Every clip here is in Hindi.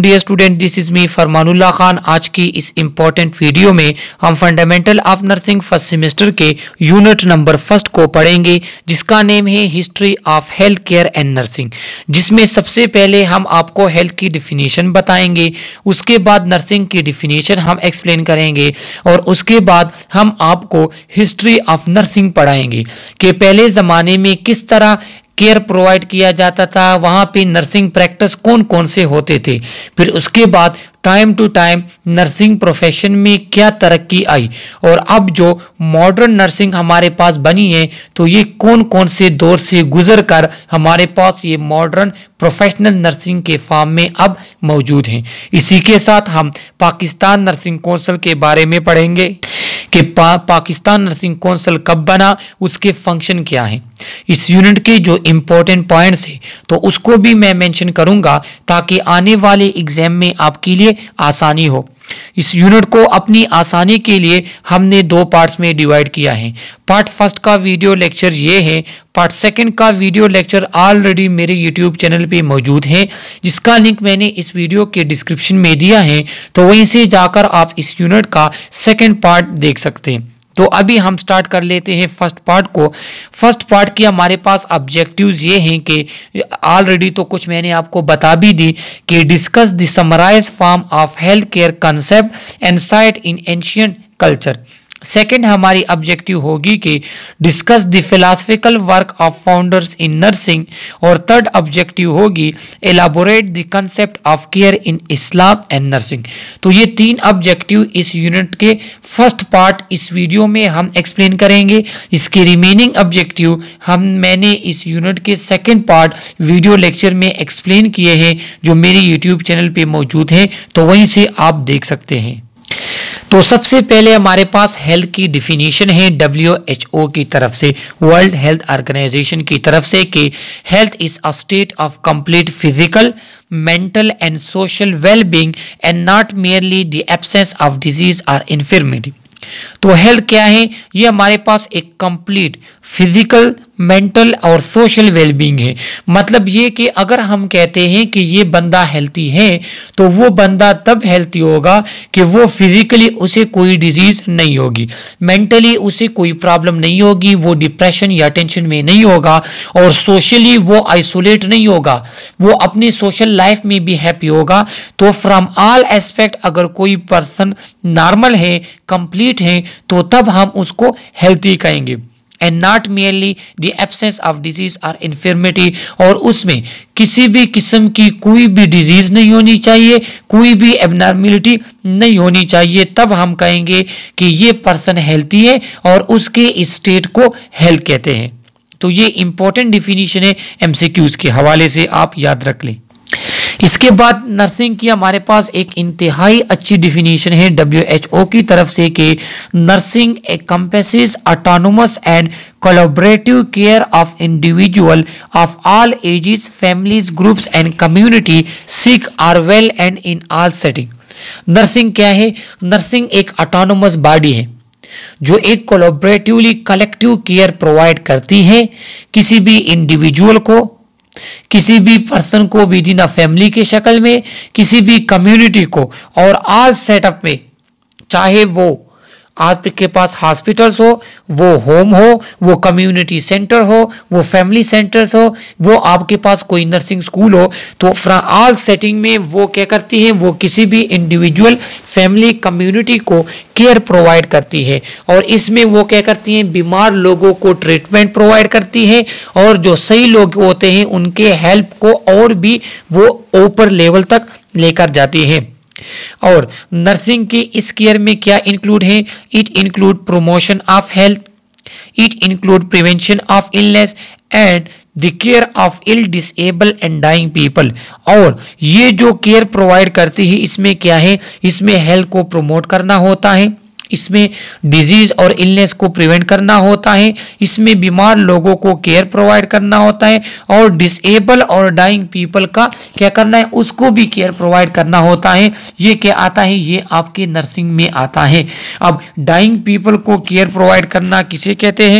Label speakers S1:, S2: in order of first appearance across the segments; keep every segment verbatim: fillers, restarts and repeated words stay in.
S1: Dear student, this is me Farmanullah Khan. आज की इस इंपॉर्टेंट वीडियो में हम fundamental of nursing first semester के यूनिट नंबर फर्स्ट को पढ़ेंगे, जिसका नेम है history of health care and nursing, जिसमें सबसे पहले हम आपको हेल्थ की डिफिनीशन बताएंगे, उसके बाद नर्सिंग की डिफिनीशन हम एक्सप्लेन करेंगे और उसके बाद हम आपको हिस्ट्री ऑफ नर्सिंग पढ़ाएंगे कि पहले ज़माने में किस तरह केयर प्रोवाइड किया जाता था, वहाँ पे नर्सिंग प्रैक्टिस कौन कौन से होते थे, फिर उसके बाद time to time nursing profession में क्या तरक्की आई और अब जो मॉडर्न नर्सिंग हमारे पास बनी है तो ये कौन कौन से दौर से गुजर कर हमारे पास ये मॉडर्न प्रोफेशनल नर्सिंग के फॉर्म में अब मौजूद हैं। इसी के साथ हम पाकिस्तान नर्सिंग काउंसिल के बारे में पढ़ेंगे कि पा, पाकिस्तान नर्सिंग काउंसिल कब बना, उसके फंक्शन क्या हैं। इस यूनिट के जो इम्पोर्टेंट पॉइंट्स हैं तो उसको भी मैं मेंशन करूंगा ताकि आने वाले एग्जाम में आपके लिए आसानी हो। इस यूनिट को अपनी आसानी के लिए हमने दो पार्ट्स में डिवाइड किया है। पार्ट फर्स्ट का वीडियो लेक्चर ये है, पार्ट सेकंड का वीडियो लेक्चर ऑलरेडी मेरे यूट्यूब चैनल पे मौजूद है, जिसका लिंक मैंने इस वीडियो के डिस्क्रिप्शन में दिया है, तो वहीं से जाकर आप इस यूनिट का सेकंड पार्ट देख सकते हैं। तो अभी हम स्टार्ट कर लेते हैं फर्स्ट पार्ट को। फर्स्ट पार्ट की हमारे पास ऑब्जेक्टिव्स ये हैं कि ऑलरेडी तो कुछ मैंने आपको बता भी दी कि discuss the summarize form of health care concept and sight in ancient culture. Second हमारी ऑब्जेक्टिव होगी कि discuss the philosophical work of founders in nursing, और थर्ड ऑब्जेक्टिव होगी elaborate the concept of care in Islam and nursing. तो ये तीन ऑब्जेक्टिव इस यूनिट के फर्स्ट पार्ट इस वीडियो में हम एक्सप्लेन करेंगे। इसके रिमेनिंग ऑब्जेक्टिव हम मैंने इस यूनिट के सेकेंड पार्ट वीडियो लेक्चर में एक्सप्लेन किए हैं, जो मेरे यूट्यूब चैनल पे मौजूद हैं, तो वहीं से आप देख सकते हैं। तो सबसे पहले हमारे पास हेल्थ की डिफिनीशन है डब्ल्यू एच ओ की तरफ से, वर्ल्ड हेल्थ ऑर्गेनाइजेशन की तरफ से, कि health is a state of complete physical, mental and social well being and not merely the absence of disease और इन्फर्मिटी। तो हेल्थ क्या है? ये हमारे पास एक कंप्लीट फिजिकल, मेंटल और सोशल वेलबींग है। मतलब ये कि अगर हम कहते हैं कि ये बंदा हेल्थी है तो वो बंदा तब हेल्थी होगा कि वो फिजिकली उसे कोई डिजीज नहीं होगी, मेंटली उसे कोई प्रॉब्लम नहीं होगी, वो डिप्रेशन या टेंशन में नहीं होगा, और सोशली वो आइसोलेट नहीं होगा, वो अपनी सोशल लाइफ में भी हैप्पी होगा। तो फ्रॉम ऑल एस्पेक्ट अगर कोई पर्सन नॉर्मल है, कंप्लीट है, तो तब हम उसको हेल्थी कहेंगे। And not merely the absence of disease और इन्फर्मिटी, और उसमें किसी भी किस्म की कोई भी डिजीज नहीं होनी चाहिए, कोई भी एबनॉर्मलिटी नहीं होनी चाहिए, तब हम कहेंगे कि ये पर्सन हेल्थी है और उसके स्टेट को हेल्थ कहते हैं। तो ये इंपॉर्टेंट डिफिनीशन है, एमसीक्यूज के हवाले से आप याद रख लें। इसके बाद नर्सिंग की हमारे पास एक इंतहाई अच्छी डिफिनीशन है डब्ल्यू एच ओ की तरफ से कि nursing encompasses autonomous and collaborative care of individual of all ages, families, groups and community sick or well and in all setting। Nursing क्या है? नर्सिंग एक ऑटोनोमस बॉडी है जो एक कोलैबोरेटिवली कलेक्टिव केयर प्रोवाइड करती है किसी भी इंडिविजुअल को, किसी भी पर्सन को विद इन अ फैमिली के शक्ल में, किसी भी कम्युनिटी को, और ऑल सेटअप में, चाहे वो आपके पास हॉस्पिटल्स हो, वो होम हो, वो कम्युनिटी सेंटर हो, वो फैमिली सेंटर्स हो, वो आपके पास कोई नर्सिंग स्कूल हो, तो फ्रॉम ऑल सेटिंग में वो क्या करती है? वो किसी भी इंडिविजुअल, फैमिली, कम्युनिटी को केयर प्रोवाइड करती है, और इसमें वो क्या करती हैं? बीमार लोगों को ट्रीटमेंट प्रोवाइड करती है, और जो सही लोग होते हैं उनके हेल्प को और भी वो ऊपर लेवल तक लेकर जाती है। और नर्सिंग की इस केयर में क्या इंक्लूड है? It include promotion of health, it include prevention of illness and the care of ill disable and dying people. और ये जो केयर प्रोवाइड करती है इसमें क्या है? इसमें हेल्थ को प्रमोट करना होता है, इसमें डिजीज और इलनेस को प्रिवेंट करना होता है, इसमें बीमार लोगों को केयर प्रोवाइड करना होता है, और डिसेबल और डाइंग पीपल का क्या करना है? उसको भी केयर प्रोवाइड करना होता है। ये क्या आता है? ये आपके नर्सिंग में आता है। अब डाइंग पीपल को केयर प्रोवाइड करना किसे कहते हैं?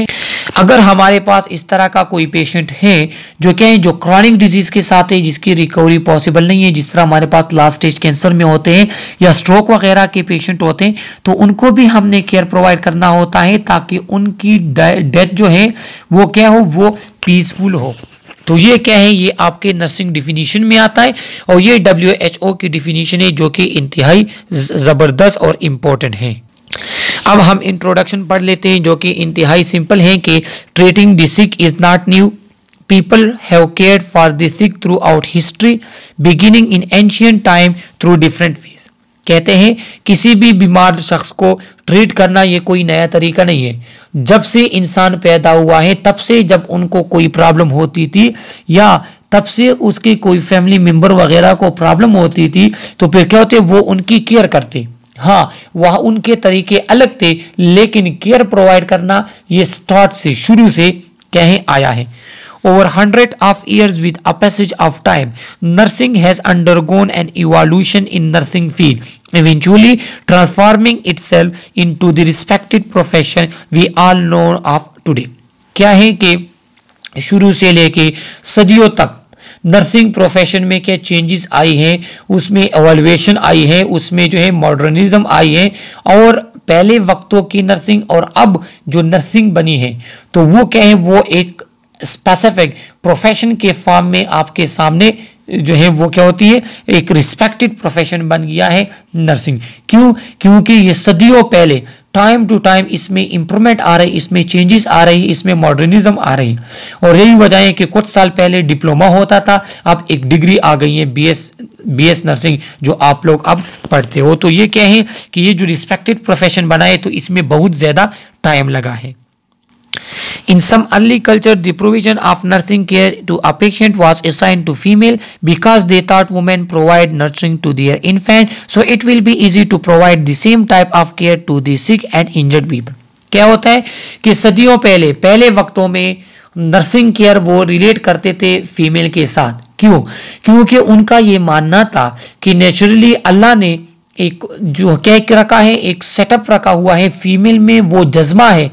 S1: अगर हमारे पास इस तरह का कोई पेशेंट है जो क्या है, जो क्रॉनिक डिजीज के साथ है, जिसकी रिकवरी पॉसिबल नहीं है, जिस तरह हमारे पास लास्ट स्टेज कैंसर में होते हैं या स्ट्रोक वगैरह के पेशेंट होते हैं, तो उनको भी हमने केयर प्रोवाइड करना होता है ताकि उनकी डेथ जो है वो क्या हो, वो पीसफुल हो। तो ये क्या है, ये आपके नर्सिंग डिफिनीशन में आता है और ये डब्ल्यू एच ओ की डिफिनीशन है जो कि इंतहाई ज़बरदस्त और इम्पोर्टेंट है। अब हम इंट्रोडक्शन पढ़ लेते हैं जो कि इंतहाई सिंपल है कि treating the sick is not new, people have cared for the sick throughout history beginning in ancient time through different phase. कहते हैं किसी भी बीमार शख्स को ट्रीट करना ये कोई नया तरीका नहीं है। जब से इंसान पैदा हुआ है तब से, जब उनको कोई प्रॉब्लम होती थी या तब से उसके कोई फैमिली मेंबर वगैरह को प्रॉब्लम होती थी, तो फिर क्या होते, वो उनकी केयर करते। हाँ, वह उनके तरीके अलग थे, लेकिन केयर प्रोवाइड करना ये स्टार्ट से, शुरू से क्या है, आया है। Over hundred of years with a passage of time, nursing has undergone an evolution in nursing field, eventually transforming itself into the respected profession we all know of today. क्या है कि शुरू से लेके सदियों तक नर्सिंग प्रोफेशन में क्या चेंजेस आई हैं, उसमें एवोल्यूशन आई है, उसमें जो है मॉडर्निज्म आई है, और पहले वक्तों की नर्सिंग और अब जो नर्सिंग बनी है तो वो क्या है, वो एक स्पेसिफिक प्रोफेशन के फॉर्म में आपके सामने जो है वो क्या होती है, एक रिस्पेक्टेड प्रोफेशन बन गया है नर्सिंग। क्यों? क्योंकि ये सदियों पहले टाइम टू टाइम इसमें इंप्रूवमेंट आ रही, इसमें चेंजेस आ रही, इसमें मॉडर्निज्म आ रही, और यही वजह है कि कुछ साल पहले डिप्लोमा होता था, अब एक डिग्री आ गई है बीएस बीएस नर्सिंग जो आप लोग अब पढ़ते हो। तो ये क्या है कि ये जो रिस्पेक्टेड प्रोफेशन बना है तो इसमें बहुत ज़्यादा टाइम लगा है। In some early culture, the provision of nursing care to a patient was assigned to female because they thought women provide nurturing to their infant, so it will be easy to provide the same type of care to the sick and injured people. क्या होता है कि सदियों पहले पहले वक्तों में नर्सिंग केयर वो रिलेट करते थे फीमेल के साथ। क्यों? क्योंकि उनका ये मानना था कि नेचुरली अल्लाह ने एक जो क्या रखा है, एक सेटअप रखा हुआ है, फीमेल में वो जज्बा है,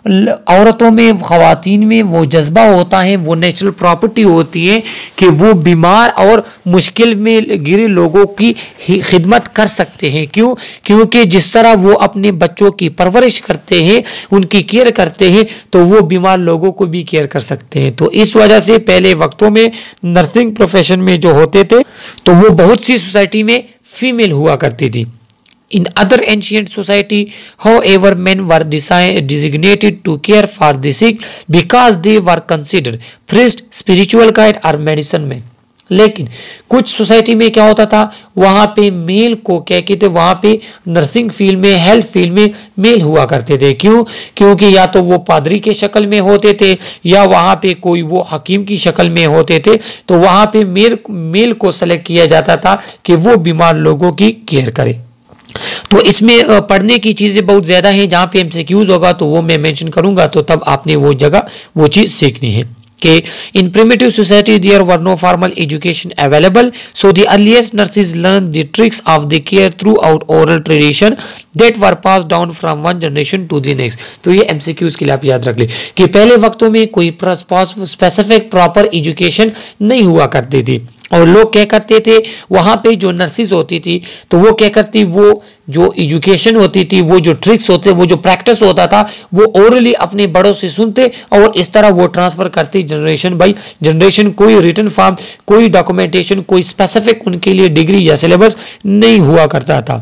S1: औरतों में, ख़वातीन में वो जज्बा होता है, वो नेचुरल प्रॉपर्टी होती है कि वो बीमार और मुश्किल में गिरे लोगों की खिदमत कर सकते हैं। क्यों? क्योंकि जिस तरह वो अपने बच्चों की परवरिश करते हैं, उनकी केयर करते हैं, तो वो बीमार लोगों को भी केयर कर सकते हैं। तो इस वजह से पहले वक्तों में नर्सिंग प्रोफेशन में जो होते थे तो वो बहुत सी सोसाइटी में फीमेल हुआ करती थी। In other ancient society, however, men were designated to care for the sick because they were considered priest, spiritual guide or medicine men. लेकिन कुछ सोसाइटी में क्या होता था, वहाँ पे मेल को क्या कहते, वहाँ पे नर्सिंग फील्ड में, हेल्थ फील्ड में मेल हुआ करते थे। क्यों? क्योंकि या तो वो पादरी के शक्ल में होते थे या वहाँ पे कोई वो हकीम की शक्ल में होते थे, तो वहाँ पे मेल मेल को सेलेक्ट किया जाता था कि वो बीमार लोगों की केयर करे। तो इसमें पढ़ने की चीज़ें बहुत ज़्यादा हैं, जहाँ पे एमसीक्यूज होगा तो वो मैं मेंशन करूँगा, तो तब आपने वो जगह वो चीज़ सीखनी है कि in primitive society there were no formal education available, so the earliest nurses learn the tricks of the care throughout oral tradition that were pass down from one generation to the next. तो ये एमसीक्यूज के लिए आप याद रख ले कि पहले वक्तों में कोई स्पेसिफिक प्रॉपर एजुकेशन नहीं हुआ करती थी, और लोग क्या करते थे, वहाँ पे जो नर्सिस होती थी तो वो क्या करती, वो जो एजुकेशन होती थी, वो जो ट्रिक्स होते, वो जो प्रैक्टिस होता था, वो ओरली अपने बड़ों से सुनते और इस तरह वो ट्रांसफर करती जनरेशन बाई जनरेशन। कोई रिटन फॉर्म, कोई डॉक्यूमेंटेशन, कोई स्पेसिफिक उनके लिए डिग्री या सिलेबस नहीं हुआ करता था।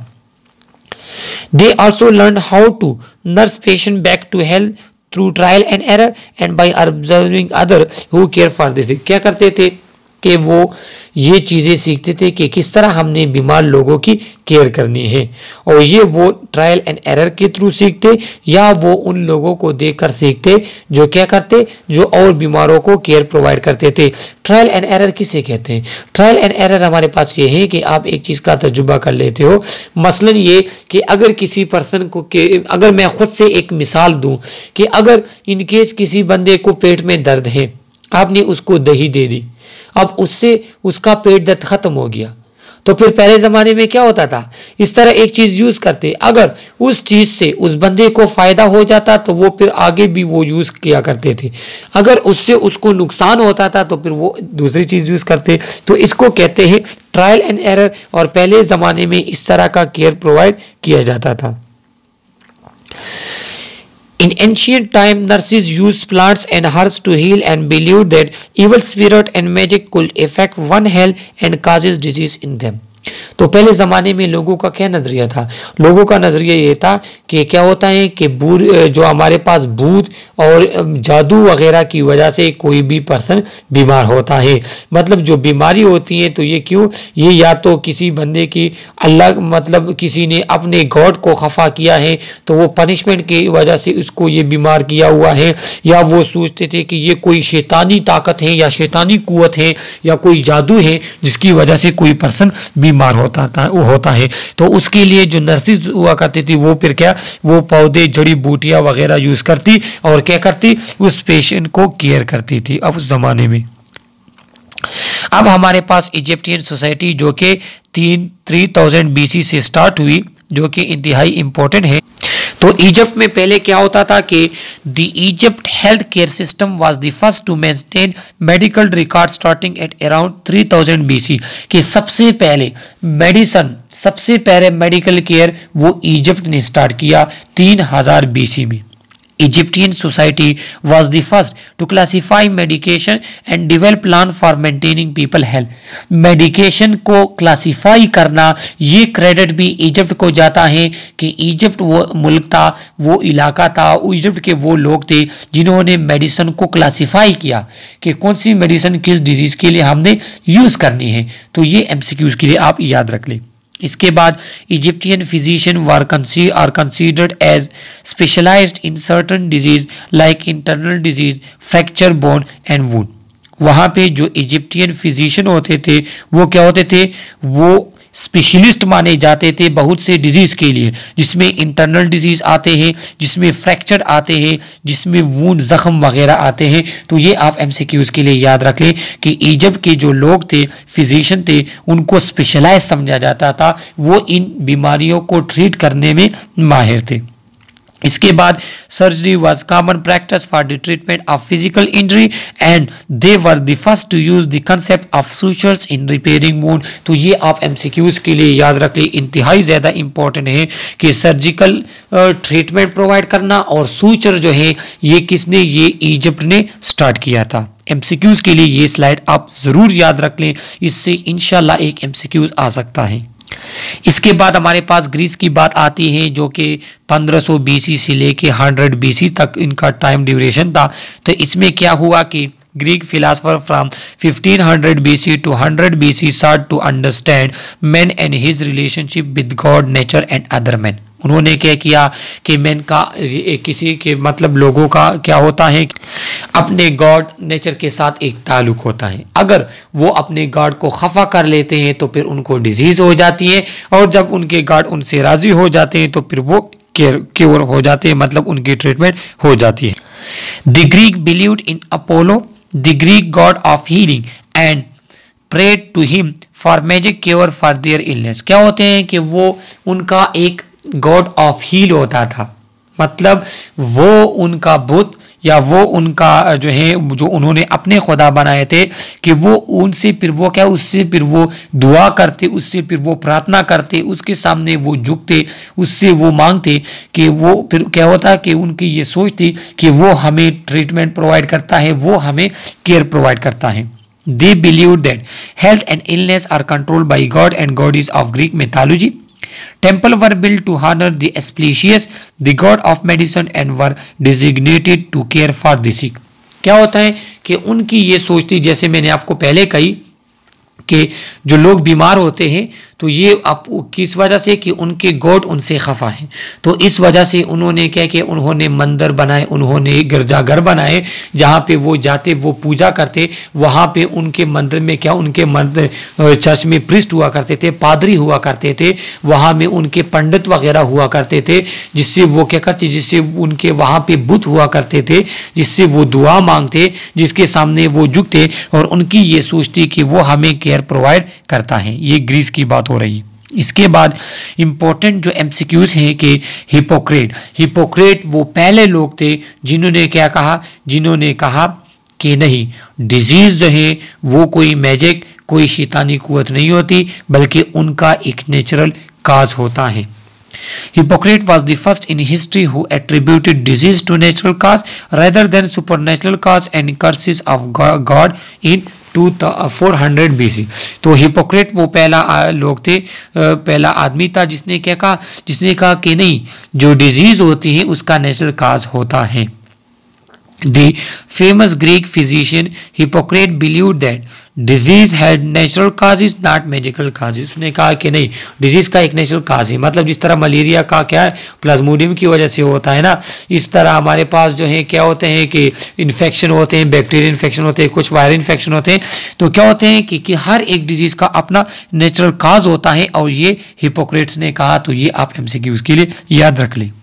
S1: They also learn how to nurse patient back to health through trial and error and by observing other who care for this. क्या करते थे कि वो ये चीज़ें सीखते थे कि किस तरह हमने बीमार लोगों की केयर करनी है, और ये वो ट्रायल एंड एरर के थ्रू सीखते या वो उन लोगों को देखकर सीखते जो क्या करते, जो और बीमारों को केयर प्रोवाइड करते थे। ट्रायल एंड एरर किसे कहते हैं? ट्रायल एंड एरर हमारे पास ये है कि आप एक चीज़ का तजुर्बा कर लेते हो, मसलन ये कि अगर किसी पर्सन को के अगर मैं खुद से एक मिसाल दूं कि अगर इनकेस किसी बंदे को पेट में दर्द है, आपने उसको दही दे दी, अब उससे उसका पेट दर्द खत्म हो गया, तो फिर पहले ज़माने में क्या होता था, इस तरह एक चीज़ यूज़ करते, अगर उस चीज़ से उस बंदे को फ़ायदा हो जाता तो वो फिर आगे भी वो यूज़ किया करते थे, अगर उससे उसको नुकसान होता था तो फिर वो दूसरी चीज़ यूज़ करते। तो इसको कहते हैं ट्रायल एंड एरर, और पहले ज़माने में इस तरह का केयर प्रोवाइड किया जाता था। In ancient time, nurses used plants and herbs to heal and believed that evil spirit and magic could affect one health and causes disease in them. तो पहले ज़माने में लोगों का क्या नज़रिया था, लोगों का नज़रिया ये था कि क्या होता है कि बूर जो हमारे पास भूत और जादू वगैरह की वजह से कोई भी पर्सन बीमार होता है, मतलब जो बीमारी होती है तो ये क्यों, ये या तो किसी बंदे की अल्लाह मतलब किसी ने अपने गॉड को खफा किया है तो वो पनिशमेंट की वजह से उसको ये बीमार किया हुआ है, या वो सोचते थे कि ये कोई शैतानी ताकत है या शैतानी कुव्वत है या कोई जादू है जिसकी वजह से कोई पर्सन बीमार होता था वो होता है। तो उसके लिए जो नर्सेज हुआ करती थी वो फिर क्या, वो पौधे जड़ी बूटियां वगैरह यूज करती और क्या करती, उस पेशेंट को केयर करती थी। अब उस जमाने में अब हमारे पास इजिप्टियन सोसाइटी जो कि तीन थ्री थाउजेंड बीसी से स्टार्ट हुई, जो कि इंतहाई इंपॉर्टेंट है। तो इजिप्ट में पहले क्या होता था कि the Egypt health care system was the first to maintain medical record starting at around three thousand BC, कि सबसे पहले मेडिसन सबसे पहले मेडिकल केयर वो इजिप्ट ने स्टार्ट किया तीन हज़ार बीसी में। Egyptian society was the first to classify medication and develop plan for maintaining people health. Medication को क्लासीफाई करना ये क्रेडिट भी इजिप्ट को जाता है कि इजिप्ट वो मुल्क था, वो इलाका था, इजिप्ट के वो लोग थे जिन्होंने मेडिसिन को क्लासीफाई किया कि कौन सी मेडिसिन किस डिजीज़ के लिए हमने यूज़ करनी है। तो ये एमसीक्यूज़ के लिए आप याद रख लें। इसके बाद इजिप्टियन फिजिशियन वर कंसी are considered as specialized in certain disease like internal disease, fracture bone and wound. वहाँ पे जो इजिप्टियन फिजिशियन होते थे वो क्या होते थे, वो स्पेशलिस्ट माने जाते थे बहुत से डिजीज़ के लिए, जिसमें इंटरनल डिजीज़ आते हैं, जिसमें फ्रैक्चर आते हैं, जिसमें वूंड ज़ख्म वगैरह आते हैं। तो ये आप एमसीक्यूज़ के लिए याद रख लें कि इजिप्ट के जो लोग थे, फिजिशियन थे, उनको स्पेशलाइज समझा जाता था, वो इन बीमारियों को ट्रीट करने में माहिर थे। इसके बाद surgery was common practice for the treatment of physical injury and they were the first to use the concept of sutures in repairing wound. तो ये आप एमसीक्यूज के लिए याद रख लें, इंतहाई ज़्यादा इंपॉर्टेंट है कि सर्जिकल ट्रीटमेंट प्रोवाइड करना और सूचर जो है ये किसने, ये इजिप्ट ने स्टार्ट किया था। एमसीक्यूज के लिए ये स्लाइड आप ज़रूर याद रख लें, इससे इंशाल्लाह एक एमसीक्यूज आ सकता है। इसके बाद हमारे पास ग्रीस की बात आती है जो कि पंद्रह सौ बीसी से लेके सौ बीसी तक इनका टाइम ड्यूरेशन था। तो इसमें क्या हुआ कि Greek philosopher from fifteen hundred BC to hundred BC start to understand man and his relationship with God, nature and other man. उन्होंने क्या किया कि मैन का किसी के मतलब लोगों का क्या होता है, अपने गॉड नेचर के साथ एक ताल्लुक होता है। अगर वो अपने गॉड को खफा कर लेते हैं तो फिर उनको डिजीज हो जाती है, और जब उनके गॉड उनसे राजी हो जाते हैं तो फिर वो केयर क्योर हो जाते हैं, मतलब उनकी ट्रीटमेंट हो जाती है। The Greek believed in Apollo, the Greek god of healing, and prayed to him for magic cure for their illness. क्या होते हैं कि वो उनका एक गॉड ऑफ हील होता था, मतलब वो उनका बुत या वो उनका जो है जो उन्होंने अपने खुदा बनाए थे कि वो उनसे फिर वो क्या उससे फिर वो दुआ करते, उससे फिर वो प्रार्थना करते, उसके सामने वो झुकते, उससे वो मांगते कि वो फिर क्या होता कि उनकी ये सोच थी कि वो हमें ट्रीटमेंट प्रोवाइड करता है, वो हमें केयर प्रोवाइड करता है। They believed that health and illness are controlled by God and goddess of Greek mythology. Temple were built to honor the Asclepius, the god of medicine, and were designated to care for the sick. क्या होता है कि उनकी ये सोच थी, जैसे मैंने आपको पहले कही कि जो लोग बीमार होते हैं तो ये आप किस वजह से कि उनके गॉड उनसे खफा है, तो इस वजह से उन्होंने क्या कि उन्होंने मंदिर बनाए, उन्होंने गिरजाघर बनाए जहाँ पे वो जाते, वो पूजा करते। वहाँ पे उनके मंदिर में क्या, उनके मंदिर चर्च में प्रिस्ट हुआ करते थे, पादरी हुआ करते थे, वहाँ में उनके पंडित वगैरह हुआ करते थे, जिससे वो क्या करते, जिससे उनके वहाँ पे बुत हुआ करते थे, जिससे वो दुआ मांगते, जिसके सामने वो झुकते और उनकी ये सोच थी कि वो हमें केयर प्रोवाइड करता है। ये ग्रीस की बात हो रही है। इसके बाद इंपॉर्टेंट जो एमसीक्यूज हैं कि हिपोक्रेट हिपोक्रेट वो पहले लोग थे जिन्होंने क्या कहा, जिन्होंने कहा कि नहीं, डिजीज जो है वो कोई मैजिक, कोई शैतानी कुव्वत नहीं होती, बल्कि उनका एक नेचुरल काज होता है। Hippocrates was the first in history who attributed disease to natural cause rather than supernatural cause and curses of God in four hundred B C. तो हिपोक्रेट वो पहला लोग थे, पहला आदमी था जिसने क्या कहा, जिसने कहा कि नहीं, जो डिजीज होती है उसका नेचुरल काज होता है। The famous Greek physician Hippocrates believed that disease had natural causes, not magical causes। उसने कहा कि नहीं, डिजीज का एक नेचुरल काज है, मतलब जिस तरह मलेरिया का क्या है, प्लाज्मोडियम की वजह से होता है ना, इस तरह हमारे पास जो है क्या होते हैं कि इन्फेक्शन होते हैं, बैक्टीरियल इन्फेक्शन होते हैं, कुछ वायरल इन्फेक्शन होते हैं। तो क्या होते हैं कि, कि हर एक डिजीज का अपना नेचुरल काज होता है, और ये हिपोक्रेट्स ने कहा। तो ये आप एमसीक्यूज के लिए याद रख लें।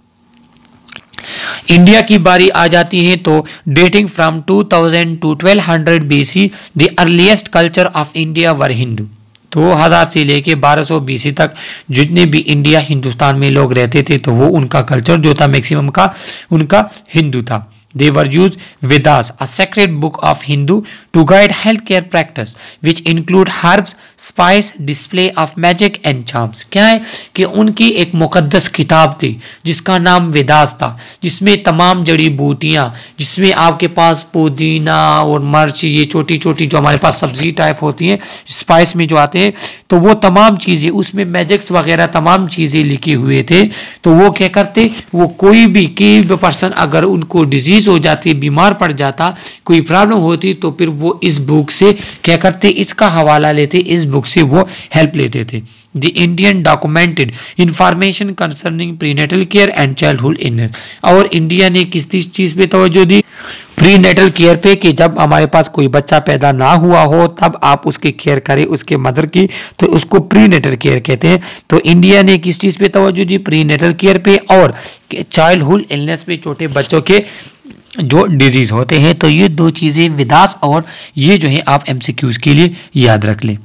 S1: इंडिया की बारी आ जाती है तो dating from two thousand to twelve hundred BC the earliest culture of India were Hindu. दो हज़ार से लेके बारह सौ बीसी तक जितने भी इंडिया हिंदुस्तान में लोग रहते थे तो वो उनका कल्चर जो था मैक्सिमम का उनका हिंदू था। They were used Vedas, a sacred book of Hindu, to guide healthcare practice, which include herbs, spice, display of magic and charms। क्या है कि उनकी एक मुकद्दस किताब थी जिसका नाम वेदास था, जिसमें तमाम जड़ी बूटियाँ, जिसमें आपके पास पुदीना और मिर्च, ये छोटी छोटी जो हमारे पास सब्जी टाइप होती हैं, स्पाइस में जो आते हैं, तो वो तमाम चीज़ें, उसमें मैजिक्स वगैरह तमाम चीज़ें लिखे हुए थे। तो वो क्या करते, वो कोई भी कोई भी पर्सन अगर उनको डिजीज हो जाती, बीमार पड़ जाता, कोई प्रॉब्लम होती, तो फिर वो इस बुक से क्या करते, इसका हवाला लेते, इस बुक से वो हेल्प लेते थे। The Indian documented information concerning prenatal care and childhood illness. और इंडिया ने किस किस चीज़ पे तवज्जो दी, प्रीनेटल केयर पे, कि जब हमारे पास कोई बच्चा पैदा ना हुआ हो तब आप उसकी केयर करें, उसके मदर की, तो उसको प्रीनेटल केयर कहते हैं। तो इंडिया ने किस चीज़ पे तवज्जो दी, प्रीनेटल केयर पे और चाइल्डहुड इलनेस पे, छोटे बच्चों के जो डिजीज होते हैं। तो ये दो चीज़ें विदास और ये जो है आप एमसीक्यूज के लिए याद रख लें।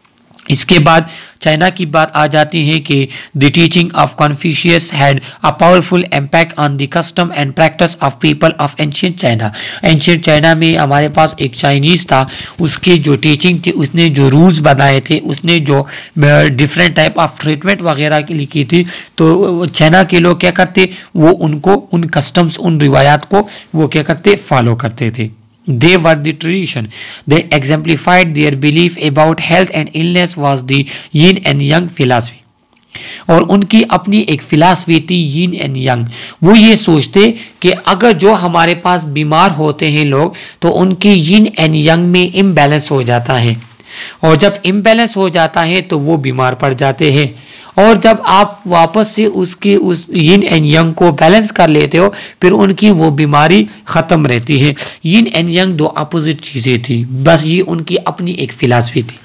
S1: इसके बाद चाइना की बात आ जाती है कि the teaching of Confucius had a powerful impact on the custom and practice of people of ancient China. Ancient China में हमारे पास एक चाइनीज था, उसकी जो टीचिंग थी, उसने जो रूल्स बनाए थे, उसने जो डिफरेंट टाइप ऑफ ट्रीटमेंट वगैरह की लिखी थी, तो चाइना के लोग क्या करते, वो उनको उन कस्टम्स, उन रिवायात को वो क्या करते, फॉलो करते थे। They were the tradition. They exemplified their belief about health and illness was the yin and yang philosophy. और उनकी अपनी एक फिलॉसफी थी यिन एंड यंग। वो ये सोचते कि अगर जो हमारे पास बीमार होते हैं लोग, तो उनकी यिन एंड यंग में इम्बैलेंस हो जाता है, और जब इम्बैलेंस हो जाता है तो वो बीमार पड़ जाते हैं। और जब आप वापस से उसके उस यिन एंड यंग को बैलेंस कर लेते हो, फिर उनकी वो बीमारी ख़त्म रहती है। यिन एंड यंग दो अपोजिट चीज़ें थी, बस ये उनकी अपनी एक फिलॉसफी थी।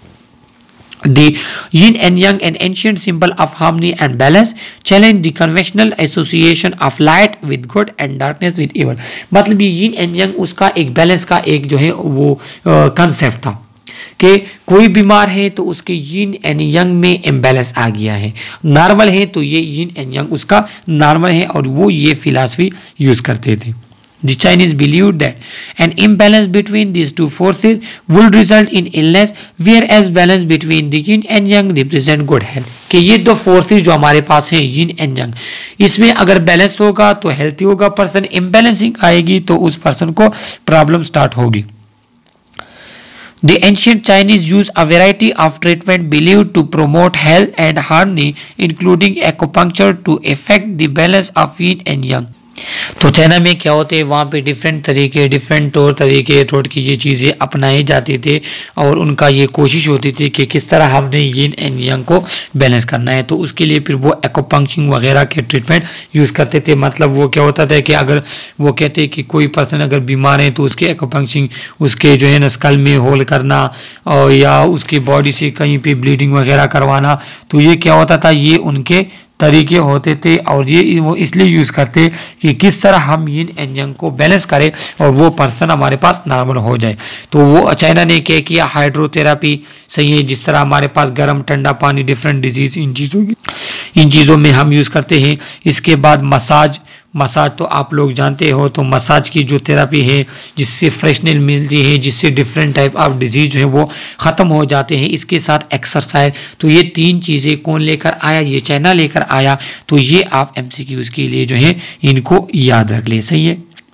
S1: The yin and yang, an ancient symbol of harmony and balance, challenge the conventional association of light with good and darkness with evil। मतलब ये yin and yang उसका एक बैलेंस का एक जो है वो कंसेप्ट था कि कोई बीमार है तो उसके यिन एंड यंग में इम्बैलेंस आ गया है, नॉर्मल है तो ये यिन एंड यंग उसका नॉर्मल है, और वो ये फिलॉसफी यूज करते थे। The Chinese believed that an imbalance between these two forces would result in illness, whereas balance between the yin and yang represent good health। कि ये दो फोर्सेस जो हमारे पास हैं yin and yang, इसमें अगर बैलेंस होगा तो हेल्थी होगा पर्सन, इम्बैलेंसिंग आएगी तो उस पर्सन को प्रॉब्लम स्टार्ट होगी। The ancient Chinese used a variety of treatment believed to promote health and harmony, including acupuncture, to affect the balance of yin and yang। तो चाइना में क्या होते हैं, वहाँ पे डिफरेंट तरीके डिफरेंट तौर तरीके तौर की ये चीज़ें अपनाए जाते थे और उनका ये कोशिश होती थी कि किस तरह हमने यिन एंड यांग को बैलेंस करना है। तो उसके लिए फिर वो एक्यूपंक्चरिंग वगैरह के ट्रीटमेंट यूज़ करते थे। मतलब वो क्या होता था कि अगर वो कहते हैं कि कोई पर्सन अगर बीमार है तो उसके एक्यूपंक्चरिंग, उसके जो है ना स्कल में होल करना और या उसकी बॉडी से कहीं पे ब्लीडिंग वगैरह करवाना, तो ये क्या होता था, ये उनके तरीके होते थे और ये वो इसलिए यूज़ करते कि किस तरह हम यिन एंड यांग को बैलेंस करें और वो पर्सन हमारे पास नॉर्मल हो जाए। तो वो चाइना ने क्या किया, हाइड्रोथेरापी, सही है, जिस तरह हमारे पास गर्म ठंडा पानी, डिफरेंट डिजीज, इन चीज़ों की इन चीज़ों में हम यूज़ करते हैं। इसके बाद मसाज, मसाज तो आप लोग जानते हो, तो मसाज की जो थेरापी है जिससे फ्रेशनेस मिलती है, जिससे डिफरेंट टाइप ऑफ डिजीज जो है वो ख़त्म हो जाते हैं। इसके साथ एक्सरसाइज, तो ये तीन चीज़ें कौन लेकर आया, ये चाइना लेकर आया। तो ये आप एमसीक्यूज़ के लिए जो है इनको याद रख ले, सही है।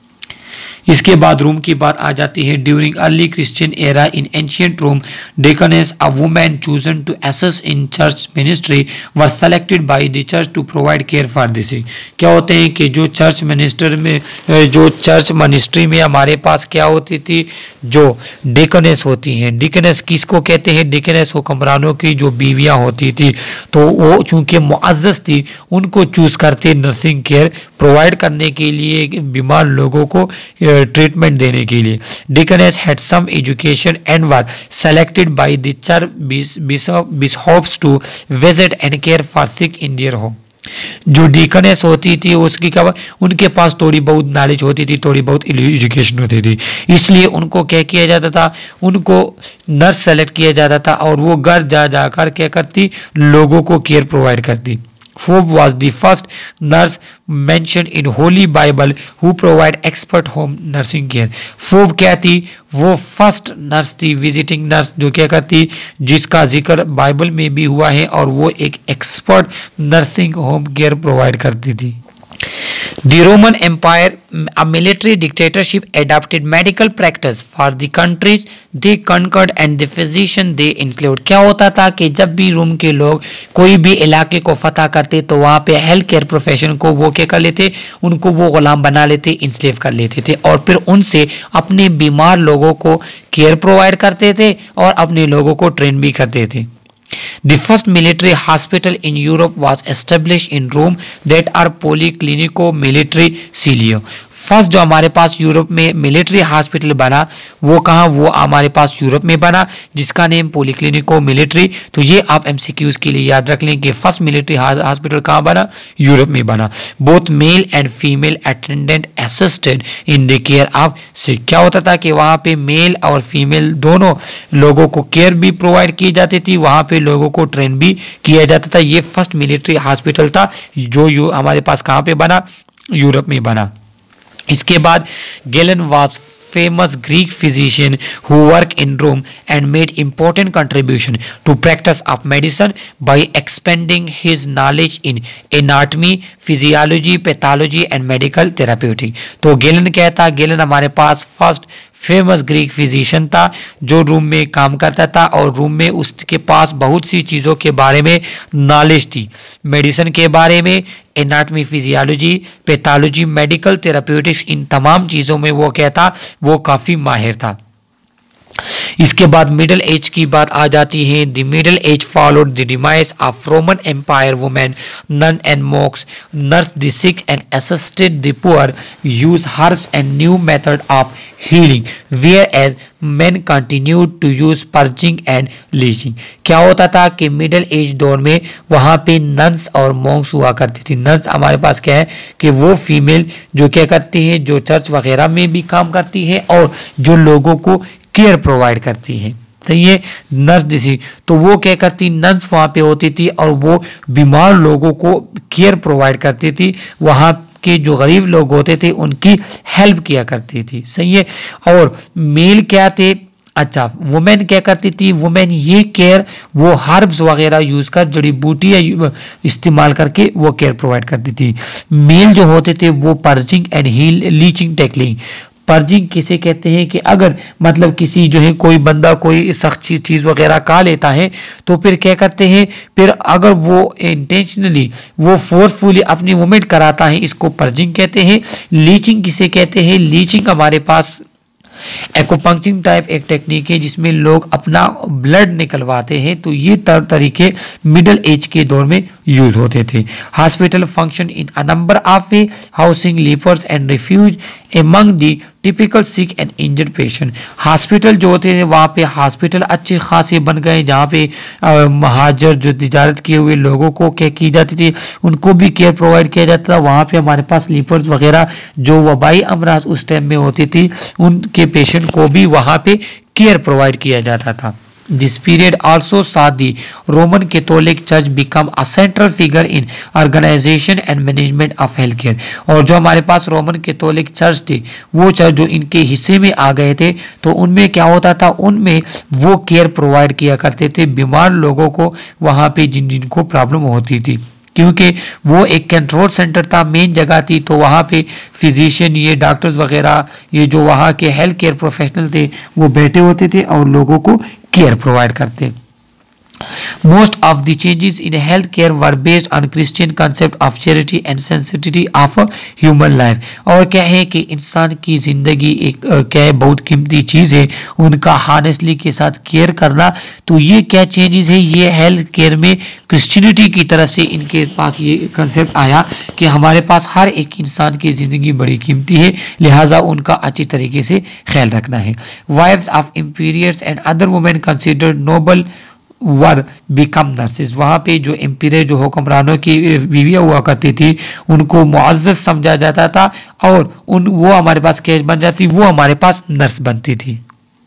S1: इसके बाद रूम की बात आ जाती है। During early Christian era in ancient Rome, deaconess, a women chosen to assist in church ministry were selected by the church to provide care for this. क्या होते हैं कि जो चर्च मिनिस्टर में जो चर्च मिनिस्ट्री में हमारे पास क्या होती थी, जो डेकनेस होती हैं। डेकनेस किसको कहते हैं, डेकनेस हुक्मरानों की जो बीवियां होती थी, तो वो चूंकि मुअज़्ज़ज़ थी, उनको चूज करते नर्सिंग केयर प्रोवाइड करने के लिए, बीमार लोगों को ट्रीटमेंट देने के लिए। Deaconess had some education and were selected by the church bishops to visit and care for sick in their home। जो डीकनेस होती थी उसकी क्या, उनके पास थोड़ी बहुत नॉलेज होती थी, थोड़ी बहुत एजुकेशन होती थी, इसलिए उनको क्या किया जाता था, उनको नर्स सेलेक्ट किया जाता था और वो घर जा जाकर क्या करती, लोगों को केयर प्रोवाइड करती। Phoebe was the first nurse mentioned in Holy Bible who provide expert home nursing care। Phoebe क्या थी, वो फर्स्ट नर्स थी, विजिटिंग नर्स, जो क्या करती, जिसका जिक्र बाइबल में भी हुआ है और वो एक expert nursing home care provide करती थी। The Roman Empire, a military dictatorship, adopted medical practice for the countries they conquered and the physician they enslaved। क्या होता था कि जब भी रोम के लोग कोई भी इलाके को फतह करते तो वहाँ पे हेल्थ केयर प्रोफेशन को वो क्या कर लेते, उनको वो गुलाम बना लेते, इंस्लेव कर लेते थे और फिर उनसे अपने बीमार लोगों को केयर प्रोवाइड करते थे और अपने लोगों को ट्रेन भी करते थे। The first military hospital in Europe was established in Rome that are Policlinico Militari Celio। First जो हमारे पास यूरोप में मिलिट्री हॉस्पिटल बना वो कहाँ, वो हमारे पास यूरोप में बना, जिसका नेम पॉलीक्लिनिको मिलिट्री। तो ये आप एमसीक्यूज के लिए याद रख लें कि फर्स्ट मिलिट्री हॉस्पिटल कहाँ बना, यूरोप में बना। Both male and female attendant assisted in the care of sick. क्या होता था कि वहाँ पे मेल और फीमेल दोनों लोगों को केयर भी प्रोवाइड की जाती थी, वहाँ पे लोगों को ट्रेन भी किया जाता था। ये फर्स्ट मिलिट्री हॉस्पिटल था जो यू हमारे पास कहाँ पे बना, यूरोप में बना। इसके बाद Galen was famous Greek physician who worked in Rome and made important contribution to practice of medicine by expanding his knowledge in anatomy, physiology, pathology and medical therapeutic। तो गैलन क्या था, गैलन हमारे पास फर्स्ट फेमस ग्रीक फिजिशियन था जो रूम में काम करता था और रूम में उसके पास बहुत सी चीज़ों के बारे में नॉलेज थी, मेडिसिन के बारे में, anatomy, physiology, pathology, medical therapeutics, इन तमाम चीज़ों में वो क्या था, वो काफ़ी माहिर था। इसके बाद मिडिल एज की बात आ जाती है। The middle age followed the demise of Roman empire. Women nun and monks nurse the sick and assisted the poor, use herbs and new method of healing, where as men continued to use purging and leeching। क्या होता था कि मिडिल एज दौर में वहाँ पे नन्स और मॉन्क्स हुआ करती थी। नन्स हमारे पास क्या है कि वो फीमेल जो क्या करती हैं, जो चर्च वगैरह में भी काम करती है और जो लोगों को केयर प्रोवाइड करती है। तो ये नर्स जैसी, तो वो क्या करती, नर्स वहाँ पे होती थी और वो बीमार लोगों को केयर प्रोवाइड करती थी, वहाँ के जो गरीब लोग होते थे उनकी हेल्प किया करती थी। सही है। और मेल क्या थे, अच्छा वुमेन क्या करती थी, वुमेन ये केयर वो हर्ब्स वगैरह यूज कर, जड़ी बूटियाँ इस्तेमाल करके वो केयर प्रोवाइड करती थी। मेल जो होते थे वो purging and heal leeching technique, purging किसे कहते हैं कि अगर मतलब किसी जो है कोई बंदा कोई सख्त चीज़ वगैरह खा लेता है तो फिर क्या करते हैं, फिर अगर वो इंटेंशनली वो फोर्सफुली अपनी मूवमेंट कराता है, इसको पर्जिंग कहते हैं। लीचिंग किसे कहते हैं, लीचिंग हमारे पास एक्यूपंक्चरिंग टाइप एक टेक्निक है जिसमें लोग अपना ब्लड निकलवाते हैं, तो ये तर तरीके मिडिल एज के दौर में यूज होते थे। Hospital function in a number of way, housing lepers and refuge among the typical sick and injured patient. Hospital जो होते हैं वहाँ पे हॉस्पिटल अच्छे खासे बन गए जहाँ पे महाजर जो तिजारत किए हुए लोगों को क्या की जाती थी, उनको भी केयर प्रोवाइड किया जाता था। वहाँ पे हमारे पास लीपर्स वगैरह जो वबाई अमराज उस टाइम में होती थी उनके पेशेंट को भी वहाँ पे केयर प्रोवाइड किया जाता था। This period also saw the Roman Catholic Church become a central figure in organization and management of healthcare। और जो हमारे पास रोमन कैथोलिक चर्च थे वो चर्च जो इनके हिस्से में आ गए थे तो उनमें क्या होता था, उनमें वो केयर प्रोवाइड किया करते थे बीमार लोगों को वहाँ पे जिन जिनको प्रॉब्लम होती थी, क्योंकि वो एक कंट्रोल सेंटर था, मेन जगह थी। तो वहाँ पे फिजिशियन, ये डॉक्टर्स वगैरह, ये जो वहाँ के हेल्थ केयर प्रोफेशनल थे वो बैठे होते थे और लोगों को केयर प्रोवाइड करते। Most of the changes in healthcare were based on Christian concept of charity and sensitivity of a human life। और क्या है कि इंसान की ज़िंदगी एक क्या है बहुत कीमती चीज़ है, उनका हानेस्टली के साथ केयर करना। तो ये क्या चेंजेस है, ये हेल्थ केयर में क्रिश्चियनिटी की तरफ से इनके पास ये कंसेप्ट आया कि हमारे पास हर एक इंसान की ज़िंदगी बड़ी कीमती है, लिहाजा उनका अच्छी तरीके से ख्याल रखना है। Wives of emperors and other women considered noble were become nurses. वहाँ पे जो एम्पीरियर जो हुक्मरानों की बीवियाँ हुआ करती थी उनको मुअज़्ज़ज़ समझा जाता था और उन वो हमारे पास केस बन जाती, वो हमारे पास नर्स बनती थी।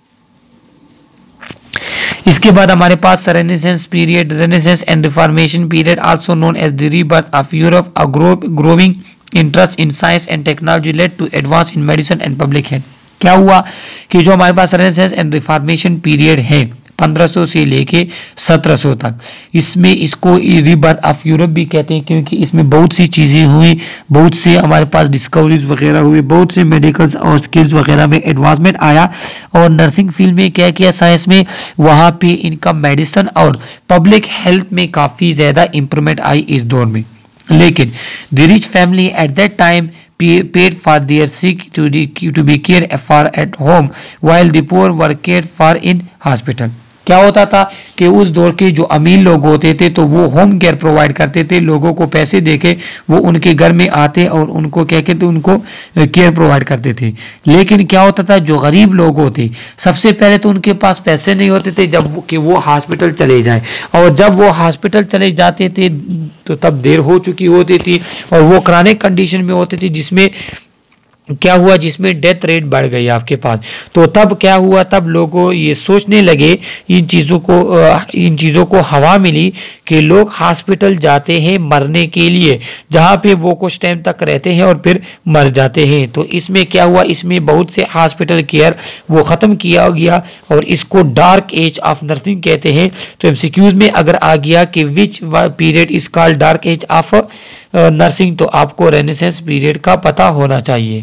S1: इसके बाद हमारे पास renaissance period, renaissance and reformation period also known as the rebirth of Europe. A growing interest in science and technology led to advance in medicine and public health. क्या हुआ कि जो हमारे पास रेनेसेंस एंड रिफॉर्मेशन पीरियड है पंद्रह सौ से लेके सत्रह सौ तक, इसमें इसको रीबर्थ ऑफ यूरोप भी कहते हैं क्योंकि इसमें बहुत सी चीज़ें हुई, बहुत से हमारे पास डिस्कवरीज वगैरह हुई, बहुत से मेडिकल्स और स्किल्स वगैरह में एडवांसमेंट आया। और नर्सिंग फील्ड में क्या किया साइंस में, वहाँ पे इनका मेडिसिन और पब्लिक हेल्थ में काफ़ी ज़्यादा इम्प्रूवमेंट आई इस दौर में। लेकिन the rich family at that time paid for their sick to, to be cared for at home while the poor were cared for in hospital। क्या होता था कि उस दौर के जो अमीर लोग होते थे तो वो होम केयर प्रोवाइड करते थे, लोगों को पैसे देके वो उनके घर में आते और उनको क्या कहते उनको केयर प्रोवाइड करते थे। लेकिन क्या होता था, जो गरीब लोग होते सबसे पहले तो उनके पास पैसे नहीं होते थे जब वो कि वो हॉस्पिटल चले जाएं, और जब वो हॉस्पिटल चले जाते थे तो तब देर हो चुकी होती थी और वो क्रॉनिक कंडीशन में होते थे जिसमें क्या हुआ, जिसमें डेथ रेट बढ़ गई आपके पास। तो तब क्या हुआ, तब लोगों ये सोचने लगे, इन चीज़ों को इन चीज़ों को हवा मिली कि लोग हॉस्पिटल जाते हैं मरने के लिए, जहाँ पे वो कुछ टाइम तक रहते हैं और फिर मर जाते हैं। तो इसमें क्या हुआ, इसमें बहुत से हॉस्पिटल केयर वो ख़त्म किया गया और इसको डार्क एज ऑफ नर्सिंग कहते हैं। तो एमसीक्यूज में अगर आ गया कि which period is called dark age of nursing, तो आपको रेनेसेंस पीरियड का पता होना चाहिए।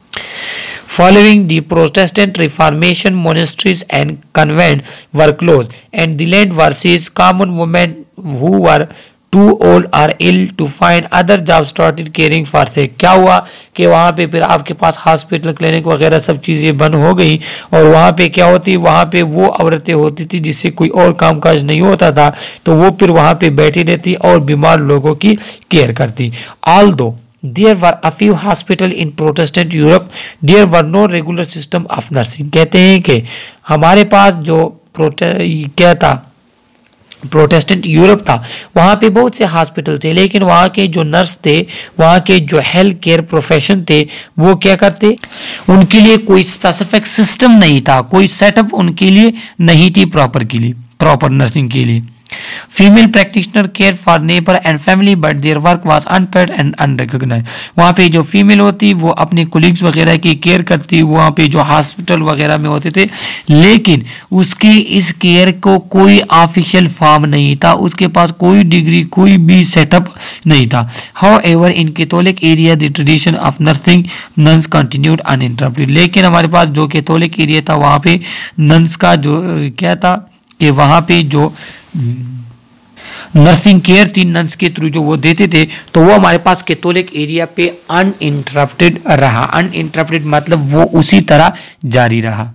S1: Following the Protestant Reformation, monasteries and convents were closed, and the land was seized. Common women who were too old or ill to find other jobs started caring for sick। क्या हुआ कि वहाँ पे फिर आपके पास हॉस्पिटल, क्लिनिक वगैरह सब चीज़ें बंद हो गई और वहाँ पे क्या होती, वहाँ पे वो औरतें होती थी जिससे कोई और कामकाज नहीं होता था, तो वो फिर वहाँ पे बैठी रहती और बीमार लोगों की केयर करती। Although there were a few hospitals in Protestant Europe, there were no regular system of nursing। कहते हैं कि हमारे पास जो प्रोटे क्या था प्रोटेस्टेंट यूरोप था, वहाँ पे बहुत से हॉस्पिटल थे, लेकिन वहाँ के जो नर्स थे, वहाँ के जो हेल्थ केयर प्रोफेशन थे, वो क्या करते, उनके लिए कोई स्पेसिफिक सिस्टम नहीं था, कोई सेटअप उनके लिए नहीं थी प्रॉपर के लिए प्रॉपर नर्सिंग के लिए। Female practitioner care for neighbour and family but their work was unpaid and unrecognized. वहाँ पे जो फीमेल होती वो अपने कोलिग्स वगैरह की केयर करती, वहाँ पे जो हॉस्पिटल वगैरह में होते थे, लेकिन उसकी इस केयर को कोई ऑफिशियल फॉर्म नहीं था, उसके पास कोई डिग्री कोई भी सेटअप नहीं था। However in Catholic area the tradition of nursing nuns continued uninterrupted. लेकिन हमारे पास जो कैथोलिक एरिया था वहाँ पे नन्स का जो क्या था कि वहाँ पे जो नर्सिंग केयर थी नन्स के थ्रू जो वो देते थे, तो वो हमारे पास कैथोलिक एरिया पे अनइंटरप्टेड रहा। अनइंटरप्टेड मतलब वो उसी तरह जारी रहा।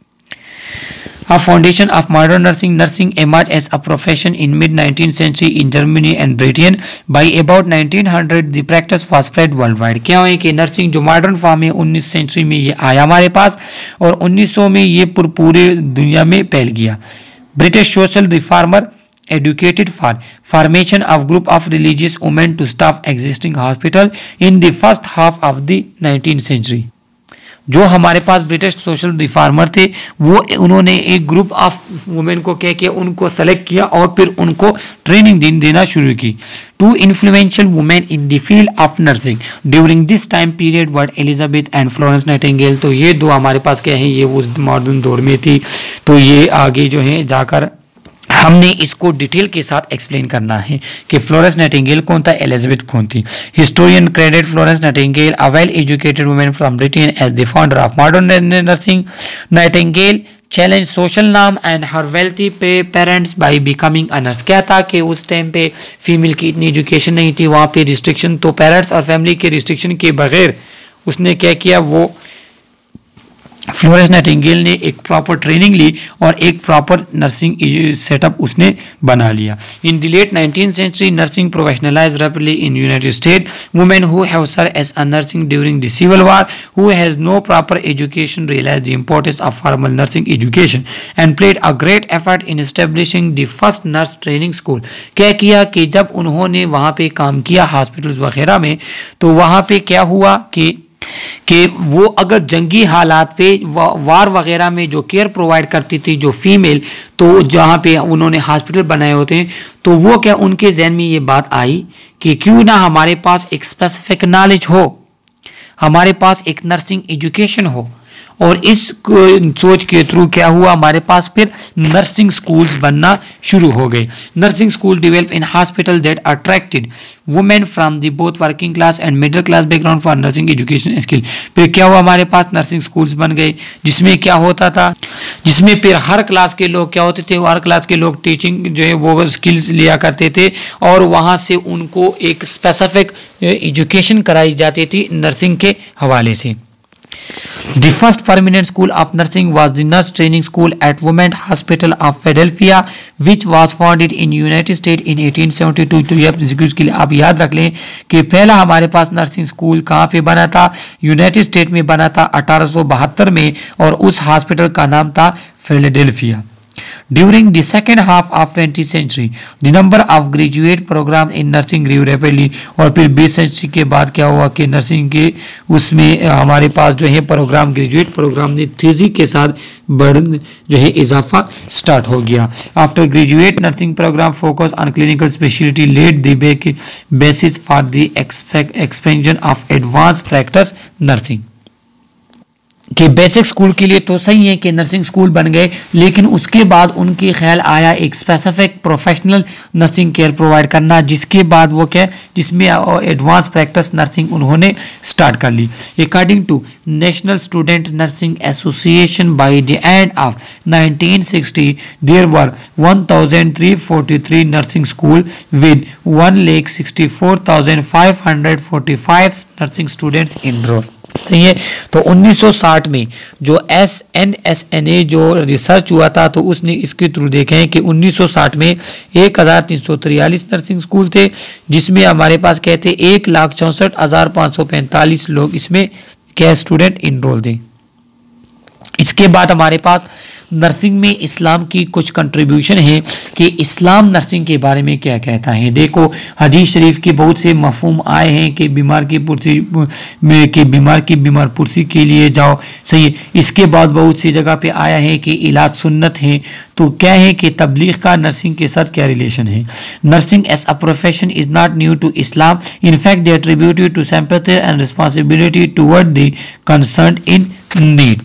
S1: A foundation of modern nursing. Nursing emerged as a profession in mid nineteenth century in Germany and Britain. By about nineteen hundred, the practice was spread worldwide. क्या है कि नर्सिंग जो मॉडर्न फॉर्म है उन्नीस सेंचुरी में ये आया हमारे पास और उन्नीस सौ में ये पूरे दुनिया में फैल गया। British social reformer educated for formation of group of religious women to staff existing hospital in the first half of the nineteenth century. जो हमारे पास ब्रिटिश सोशल रिफॉर्मर थे वो उन्होंने एक ग्रुप ऑफ वुमेन को क्या किया, उनको सेलेक्ट किया और फिर उनको ट्रेनिंग दिन देना शुरू की। Two influential women in the field of nursing during this time period were Elizabeth and Florence Nightingale. तो ये दो हमारे पास क्या है, ये उस मॉडर्न दौर में थी। तो ये आगे जो है जाकर हमने इसको डिटेल के साथ एक्सप्लेन करना है कि फ्लोरेंस नाइटिंगेल कौन था, एलिजाबेथ कौन थी। Historian credit Florence Nightingale a well educated woman from Britain as the founder of modern nursing. Nightingale challenge social norm and her wealthy पे parents by becoming a nurse. क्या था कि उस टाइम पे फीमेल की इतनी एजुकेशन नहीं थी, वहाँ पे रिस्ट्रिक्शन, तो पेरेंट्स और फैमिली के रिस्ट्रिक्शन के बगैर उसने क्या किया, वो फ्लोरेंस नाइटिंगेल ने एक प्रॉपर ट्रेनिंग ली और एक प्रॉपर नर्सिंग सेटअप उसने बना लिया। In the late nineteen century nursing professionalized rapidly in United State. Women who have served as a nursing during the civil war who has no proper education realized the importance of formal nursing education and played a great effort in establishing the first nurse training school. क्या किया कि जब उन्होंने वहाँ पे काम किया हॉस्पिटल्स वगैरह में, तो वहाँ पे क्या हुआ कि कि वो अगर जंगी हालात पे वार वगैरह में जो केयर प्रोवाइड करती थी जो फीमेल, तो जहाँ पे उन्होंने हॉस्पिटल बनाए होते हैं, तो वो क्या उनके जहन में ये बात आई कि क्यों ना हमारे पास एक स्पेसिफिक नॉलेज हो, हमारे पास एक नर्सिंग एजुकेशन हो। और इस सोच के थ्रू क्या हुआ, हमारे पास फिर नर्सिंग स्कूल्स बनना शुरू हो गए। Nursing school develop in hospital that attracted women from the both working class and middle class background for nursing education skill. फिर क्या हुआ, हमारे पास नर्सिंग स्कूल्स बन गए जिसमें क्या होता था, जिसमें फिर हर क्लास के लोग क्या होते थे, हर क्लास के लोग टीचिंग जो है वो स्किल्स लिया करते थे और वहाँ से उनको एक स्पेसिफिक एजुकेशन कराई जाती थी नर्सिंग के हवाले से। The first permanent school of nursing was the Nurse Training School at Women's Hospital of Philadelphia, which was founded in United States in eighteen seventy-two। तो ये के लिए आप याद रख लें कि पहला हमारे पास नर्सिंग स्कूल कहाँ पे बना था, यूनाइटेड स्टेट में बना था अठारह सौ बहत्तर में, और उस हॉस्पिटल का नाम था Philadelphia. During the second half of twentieth century, the number of graduate programs in nursing grew rapidly। और फिर बीस सेंचुरी के बाद क्या हुआ कि नर्सिंग के उसमें हमारे पास जो है प्रोग्राम, ग्रेजुएट प्रोग्राम ने तेजी के साथ बढ़ जो है इजाफा स्टार्ट हो गया। After graduate nursing program focus on clinical speciality led the basis for the expansion of advance practice nursing. कि बेसिक स्कूल के लिए तो सही है कि नर्सिंग स्कूल बन गए, लेकिन उसके बाद उनके ख्याल आया एक specific professional nursing care provide करना, जिसके बाद वो क्या जिसमें एडवांस प्रैक्टिस नर्सिंग उन्होंने स्टार्ट कर ली। According to national student nursing association by the end of nineteen sixty there were one thousand three forty three nursing school with one lakh sixty four thousand five hundred forty five nursing students enrol. सही है। तो उन्नीस सौ साठ में जो S N S N A जो रिसर्च हुआ था, तो उसने इसके थ्रू देखे हैं कि उन्नीस सौ साठ में एक हज़ार तीन सौ तिरयालीस नर्सिंग स्कूल थे, जिसमें हमारे पास कहते एक लाख चौंसठ हज़ार पाँच सौ पैंतालीस लोग इसमें क्या स्टूडेंट इनरोल थे। इसके बाद हमारे पास नर्सिंग में इस्लाम की कुछ कंट्रीब्यूशन है कि इस्लाम नर्सिंग के बारे में क्या कहता है। देखो हदीस शरीफ के बहुत से मफहूम आए हैं कि बीमार की पुरसी में कि बीमार की बीमार पुरसी के लिए जाओ, सही है। इसके बाद बहुत सी जगह पे आया है कि इलाज सुन्नत है। तो क्या है कि तबलीग का नर्सिंग के साथ क्या रिलेशन है। Nursing as a profession is not new to Islam, in fact they attributed to sympathy and responsibility toward the concern in need.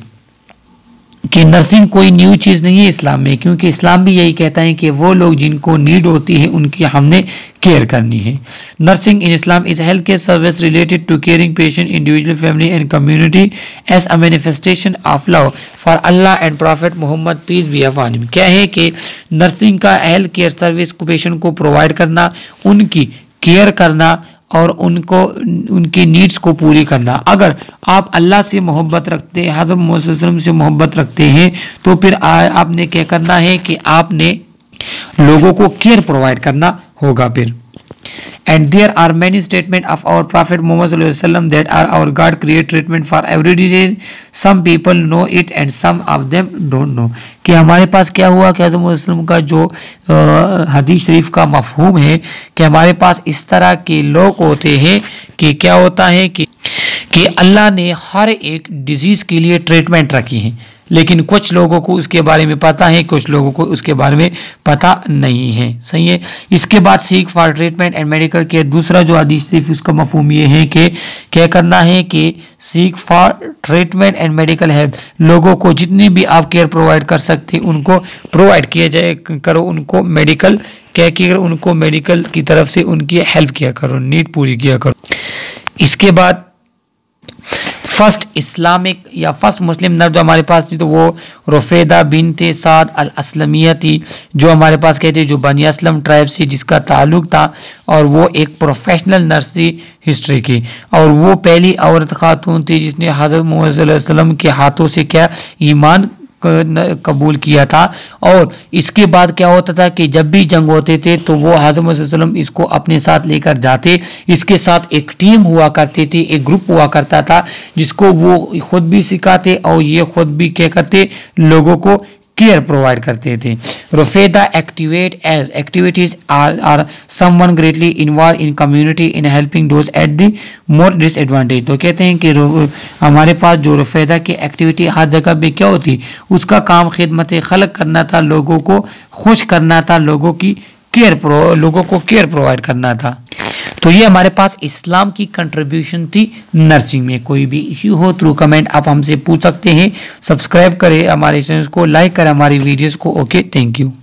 S1: कि नर्सिंग कोई न्यू चीज़ नहीं है इस्लाम में, क्योंकि इस्लाम भी यही कहता है कि वो लोग जिनको नीड होती है उनकी हमने केयर करनी है। Nursing in Islam is health care service related to caring patient, individual, family and community as a manifestation of love for Allah and prophet Muhammad peace be upon him. क्या है कि नर्सिंग का हेल्थ केयर सर्विस को पेशेंट को प्रोवाइड करना, उनकी केयर करना और उनको उनकी नीड्स को पूरी करना। अगर आप अल्लाह से मोहब्बत रखते हैं, हज़रत मोहम्मद सल्लल्लाहु अलैहि वसल्लम से मोहब्बत रखते हैं, तो फिर आपने क्या करना है कि आपने लोगों को केयर प्रोवाइड करना होगा। फिर and there are many statements of our Prophet Muhammad sallallahu alaihi wasallam that are our God create treatment for every disease. Some people know it and some of them don't know. कि हमारे पास क्या हुआ कि हज़रत मोहम्मद सल्लल्लाहु अलैहि वसल्लम का जो हदीस शरीफ का मफहूम है कि हमारे पास इस तरह के लोग होते हैं कि क्या होता है कि कि अल्लाह ने हर एक डिजीज़ के लिए ट्रीटमेंट रखी है, लेकिन कुछ लोगों को उसके बारे में पता है, कुछ लोगों को उसके बारे में पता नहीं है, सही है। इसके बाद seek for treatment and medical care, दूसरा जो हदीस शरीफ उसका मफहूम ये है कि क्या करना है कि seek for treatment and medical help, लोगों को जितनी भी आप केयर प्रोवाइड कर सकते हैं उनको प्रोवाइड किया जाए करो, उनको मेडिकल क्या किया करो, उनको मेडिकल की तरफ से उनकी हेल्प किया करो, नीड पूरी किया करो। इसके बाद फर्स्ट इस्लामिक या फर्स्ट मुस्लिम नर्स जो हमारे पास थी तो वो रुफैदा बिनते साद अल अस्लमिया थी, जो हमारे पास कहते हैं जो बनी असलम ट्राइब से जिसका ताल्लुक था, और वो एक प्रोफेशनल नर्स थी हिस्ट्री की, और वो पहली औरत खातून थी जिसने हज़रत मोहम्मद सल्लल्लाहु अलैहि वसल्लम के हाथों से क्या ईमान कबूल किया था। और इसके बाद क्या होता था कि जब भी जंग होते थे तो वो हज़रत मोहम्मद सल्लल्लाहु अलैहि वसल्लम इसको अपने साथ लेकर जाते। इसके साथ एक टीम हुआ करती थी, एक ग्रुप हुआ करता था जिसको वो खुद भी सिखाते और ये खुद भी क्या करते, लोगों को केयर प्रोवाइड करते थे। Rufaida activate as activities are are someone greatly involve in community in helping those at the more disadvantage. तो कहते हैं कि हमारे पास जो रुफैदा की एक्टिविटी हर जगह पे क्या होती, उसका काम खिदमत खलक करना था, लोगों को खुश करना था, लोगों की केयर प्रो लोगों को केयर प्रोवाइड करना था। तो ये हमारे पास इस्लाम की कंट्रीब्यूशन थी नर्सिंग में। कोई भी इश्यू हो थ्रू कमेंट आप हमसे पूछ सकते हैं। सब्सक्राइब करें हमारे चैनल को, लाइक करें हमारी वीडियोस को। Okay, thank you.